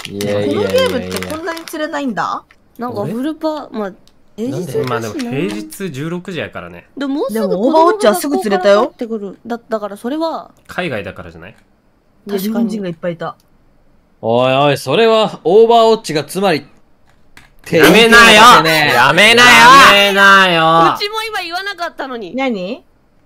いやいやいやいや、 このゲームってこんなに釣れないんだ。 なんかフルパ、まあ、平日まあでも平日16時やからね。 でももうすぐでもオーバーウォッチはすぐ釣れたよ。 ってくる。だからそれは、 海外だからじゃない？ 日本人がいっぱいいた。 おいおい、それはオーバーウォッチがつまり、 やめなよやめなよやめなよ。 うちも今言わなかったのに。 何？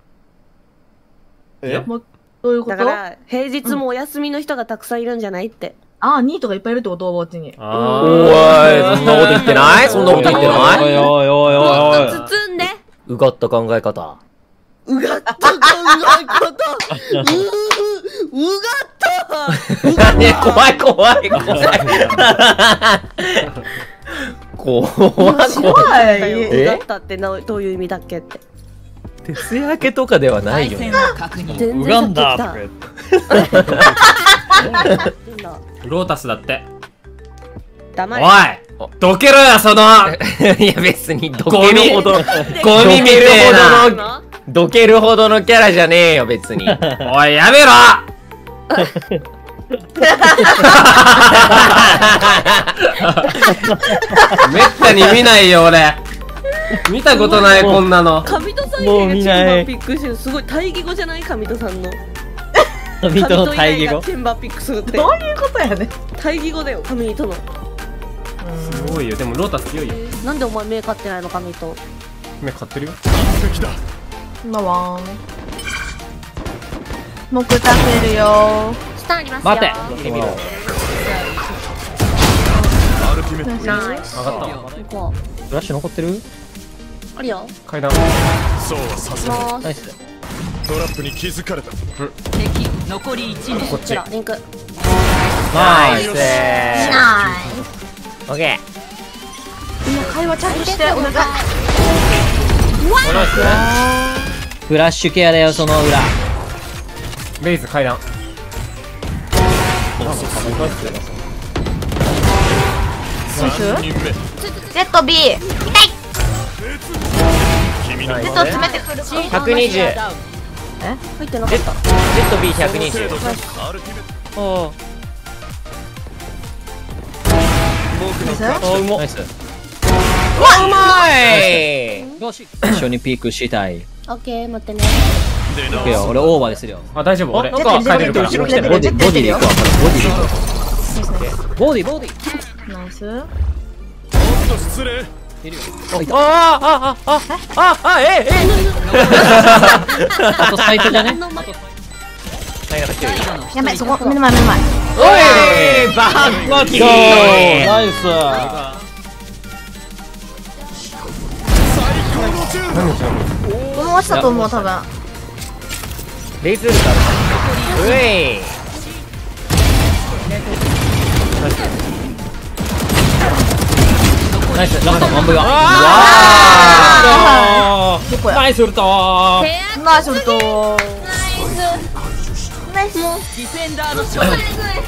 もう、どういうこと？ だから、平日もお休みの人がたくさんいるんじゃないって。 ああ、ニートがいっぱいいるってこと？オーバーウォッチに。 おい、そんなこと言ってない？そんなこと言ってない？ おいおいおいおいおい。 もっと包んで。 うがった考え方。 うがった考え方。うがった。 ね、怖い怖い怖い。怖い。 怖い。 うがったってどういう意味だっけって。 徹夜明けとかではないよね。 全然ウガンダとか言って。 ロータスだって。 黙れ。 おいどけろよ、そのいや別にどゴミけるほど、ゴミみてえな、どけるほどのキャラじゃねえよ、別に。 おい、やめろめったに見ないよ、俺。見たことない、こんなの。 神戸さん以外がチェンバーピックしてる。すごい対義語じゃない？神戸さんの。 神戸の対義語。 チェンバーピックするって。 どういうことやね。 対義語だよ、神戸との。 すごいよ、でもロータス強いよ。 なんでお前目買ってないの、神戸と。 目買ってるよ。 今は木立てるよ。 下ありますよ。 待て。 見てみろ。 ナイス。 上がった。 行こう。 フラッシュ残ってる？ あるよ。 階段。 そうはさせない。 ナイス。 トラップに気づかれた。 敵残り1名。 こっち。 リンク。 ナイス。 ナオッケー。 みんな会話ちゃんとしてお願い。 フラッシュケアだよ、その裏。 レイズ階段。 3人目。 ZB 痛い。 君の Z 詰めてくる。 120。 入ってなかった。 ZB120。 アルティメット。 おー。 ナイス。うまい。 一緒にピークしたい。 オッケー、待ってね。 出いくよ、俺オーバーでするよ。 あ、大丈夫、俺。 なんか帰れるから。 後ろ来てる。 ボディで行くわ、これ。ボディで行くわ。ボディ。 ナイス。 おっと失礼。 あとサイトじゃね？ やばい、そこ、目の前、目の前。 おいバッコキー。 ナイス。 もう落ちたと思う、多分。 レイズウルタうい。 ナイス。ラストマンブが。 どこや。 ナイスウルトー。 ナイスウルト。ナイス。 ディフェンダーの勝利。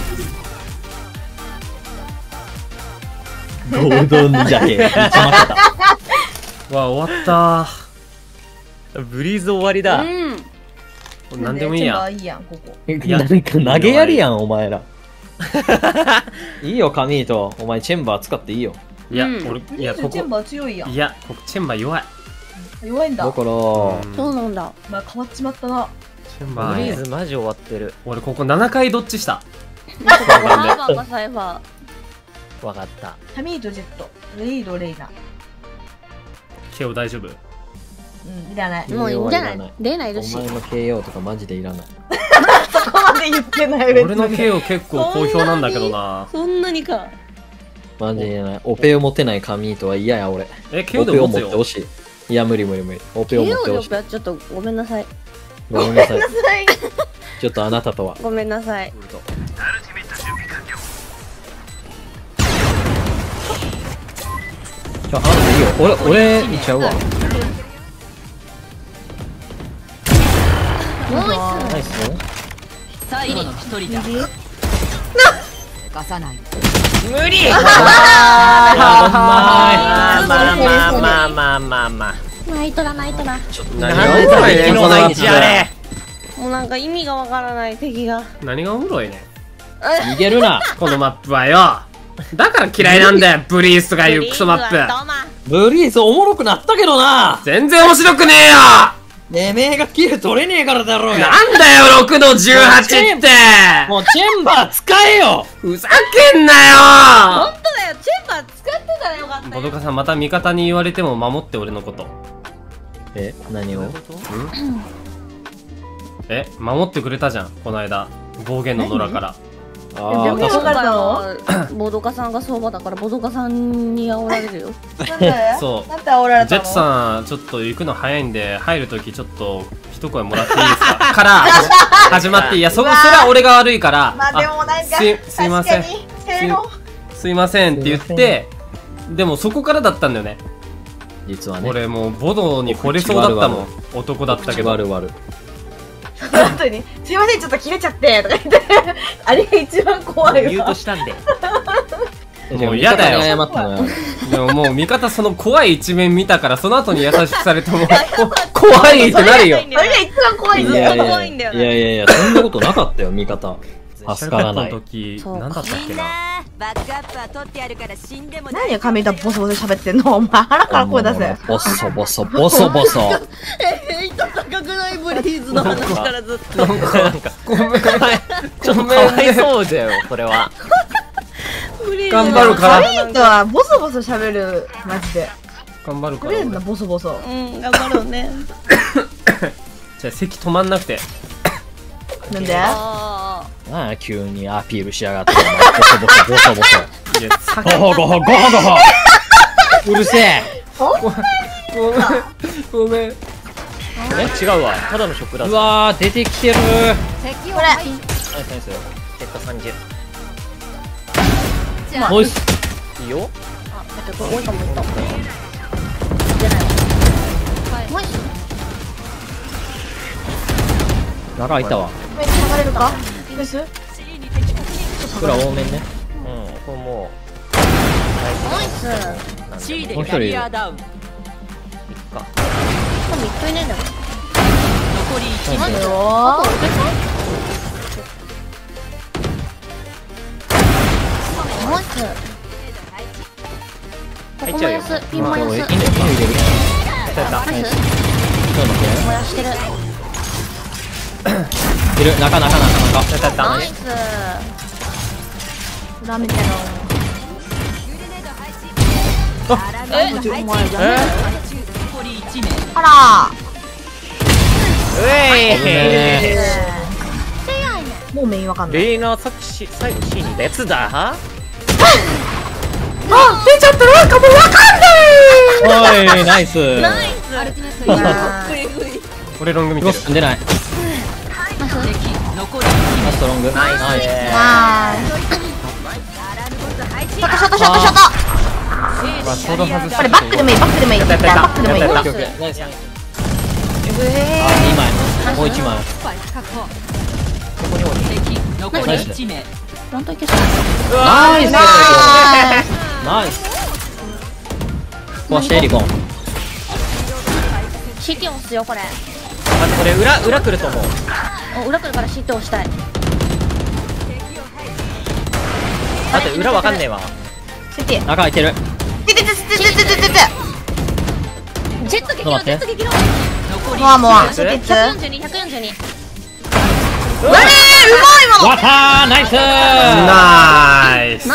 ゴードンジャケ。 わ、終わったブリーズ終わりだ。 なんでもいいや。 いいやん、ここ。 なんか投げやりやん、お前ら。いいよ、カミート。お前チェンバー使っていいよ。 いや、俺、いや、ここ。 チェンバー強いやん。 いや、ここチェンバー弱い。 弱いんだ。 だから、 そうなんだ。 まあ、変わっちまったな。 チェンバブリーー。 ズマジ終わってる。 俺、ここ7回どっちした。 サイファーかサイファー。 わかった。 タミーとジェット。レイド、レイナ。 ケオ大丈夫？ いらない。 もういいんじゃない？レイナいるし。 お前の KO とかマジでいらない。 そこまで言ってない別に。 俺のケオ結構好評なんだけどな。 そんなにか。 マジでいらない。オペを持てないカミートは嫌や、俺。 え、ケオオペをでも持つよ。 持ってほしい。いや、無理無理無理。オペを持ってほしい。 ちょっとごめんなさい。 ごめんなさい。ちょっとあなたとは。 ごめんなさい。 じゃあ、あんたいいよ。俺、いっちゃうわ。ナイス。 最後の一人だ。貸さない。 無理。 ままあ。 ナイトだ、ナイトだ。 なんだよ、この位置あれ。 もうなんか意味がわからない敵が。 何がおもろいね。 逃げるな。 このマップはよ。だから嫌いなんだよ、ブリースとかいうクソマップ。 ブリーズおもろくなったけどな。 全然面白くねえよ。 てめえがキル取れねえからだろうが。 なんだよ、6の18って。 もうチェンバー使えよ。 ふざけんなよ。 本当だよ、チェンバー使ってたらよかったよ。 ボドカさん、また味方に言われても守って俺のこと。 何を？ 守ってくれたじゃん、この間。暴言の野良から。 ああ、 でも確かにボドカさんが相場だからボドカさんに煽られるよ。 なんでそうなんで煽られたの？ ジェットさん、ちょっと行くの早いんで、入るときちょっと一声もらっていいですかから始まって、いや、それは俺が悪いから、 まあでもなんかすいません。 確かにせーのすいませんって言って、でもそこからだったんだよね。 実はね。 俺もうボドに惚れそうだったもん。男だったけど。 悪々。 本当にすいませんちょっと切れちゃってとか言ってあれが一番怖いわ。 ミュートしたんで。 もう嫌だよ。 謝ったのよ。 でももう味方その怖い一面見たからその後に優しくされても怖いってなるよ。 それが一番怖いんだよ。怖いんだよね。 いや、そんなことなかったよ、味方。助からない。 の時何だったっけな。 バックアップは取ってやるから死んでも何よ髪だボソボソ喋ってんのお前腹から声出せ。 ボソボソ、ボソボソ。 糸高くないブリーズの話からずっと。 なんかごめん。 ちょっとかわいそうだよ、これは。 頑張るから。 髪とはボソボソ喋るマジで。 頑張るから。 くれんなボソボソ。 うん頑張ろうね。 じゃあ席止まんなくて。 なんで？ あなあ、急にアピールしやがって。ボソボソ、ボソボソ。 いやごほごほ、ごほごほ。うるせえ。 ごめん。 違うわ。ただのショックだぞ。 うわー、出てきてる。 敵をこれナイスナイス。 結果30。 ナイス。 いいよ。 多いかもいった。 中開いたわ。 めっちゃ流れるか？ナイス？ 裏多めね。 うん、これもナイス。 う、 C でもう一人キャリアダウン。 いっか。 多分一回ねんだよ。 残り1名。 いいよナイス。ここもやす、ピンもやす。 犬入れる。 ナイス。 ちょっと待って。 燃やしてる。 いる、中。 ナイス。 裏見てろ。 残り1名。 あらうえー。もうメインわかんない。 レイナーさっき最後 C にいたやつだ。 あ出ちゃったなんかもうわかんない。 おい、ナイス。 アルティメット俺ロング見てる。 ロス出ない。 敵残りラストロング。ナイス。 あーショットショットショットショット。 まあちょうど外しこれバックでもいいバックでもいい。バックでもいい。 オッケーオッケー。ナイス。あ、2枚。もう1枚。 スパイク確保。敵残り1名。 フロントいけそう。 ナイス。 ナナイス。壊してリコン。 CT 押すよこれ。 あ、これ裏来ると思う。 裏来るから CT 押したい。 だって裏わかんねえわ。 イス。 中開いてる。 ジェットジェット激論ジェット激論。 残りモアモア。 ナイスシティツ。 142。 うまいもの。 わったー、ナイスー。 ナイス。